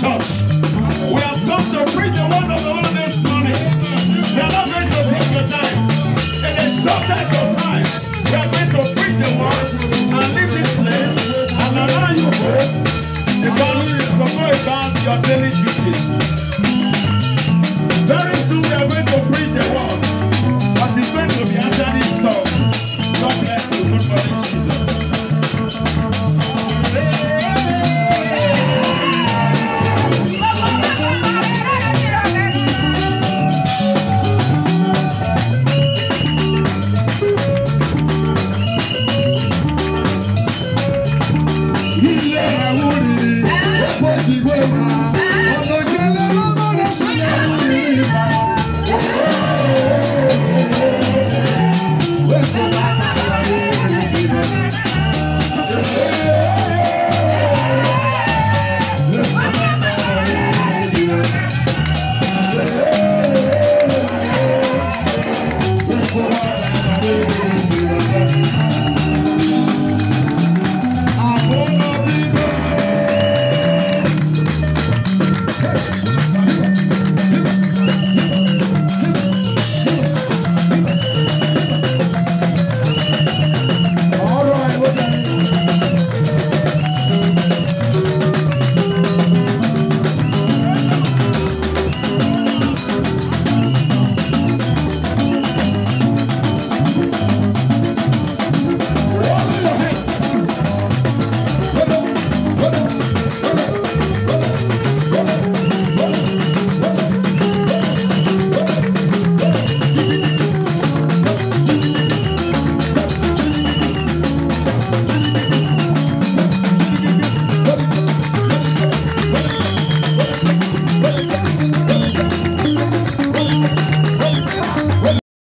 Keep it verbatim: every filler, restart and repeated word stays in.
church. We have come to preach the word of the Lord this morning. We are not going to take your time. In a short time of time, we are going to preach the word and leave this place and allow you hope because to go about your daily duties. Very soon we are going to preach the word, but it's going to be after this song. God bless you. Good morning, Jesus. He